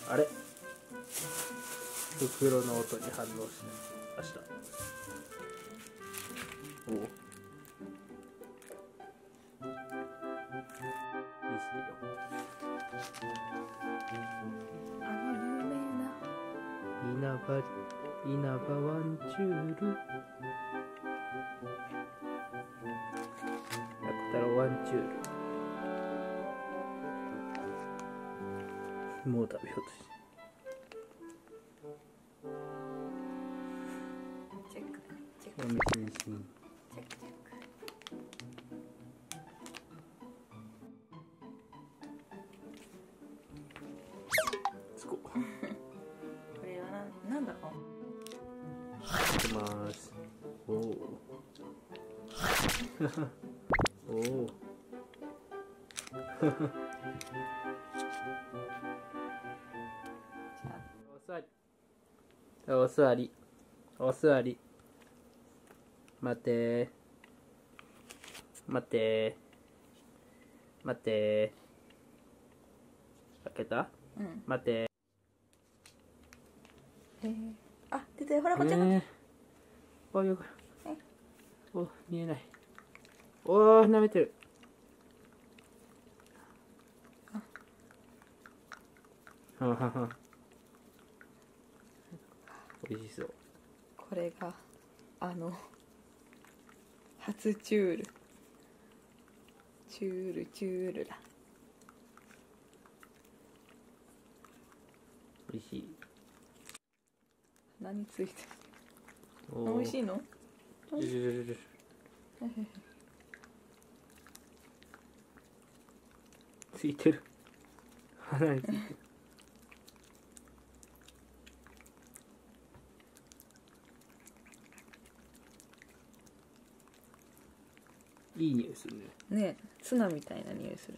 あれ、袋の音に反応してました。おお、いいっすよ。 あの有名な稲葉ワンチュール、楽太郎ワンチュール、もう食べようとして。 チェックチェックおみしみし。 チェックチェック。 つこ。 これはなんだろう。 いきます。おお。おお。お座り。お座り。待て。待て。待て。開けた？ うん。 待て。 あ、出てる、ほらこっちの。 お、よく。お、見えない。おー、舐めてる。ははは。美味しそう。 これが初チュール。チュールだ。 美味しい。 何ついてる。 お美味しいの？ ついてる。鼻についてる。いい匂いするね。 ねえ、ツナみたいな匂いする。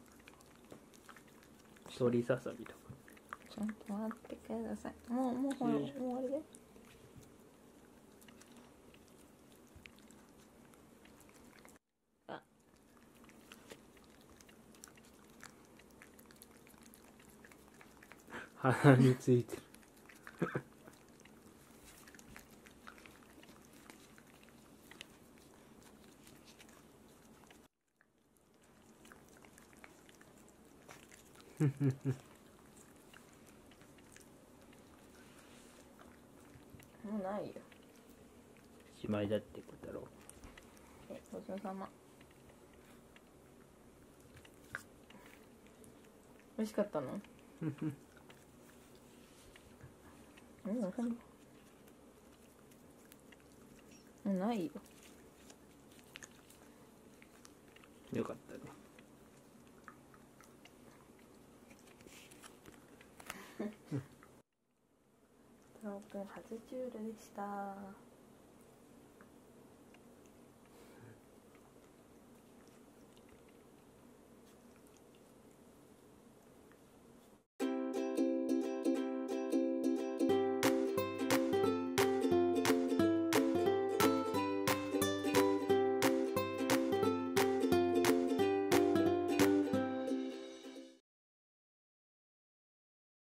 鳥ささみとか。 ちょっと待ってください。もうほら、もう終わりで。 鼻についてる。 もうないよ。 しまいだってことだろう。 ごちそうさま。美味しかったの？もうないよ。 よかったね。 太郎くん初チュールでした。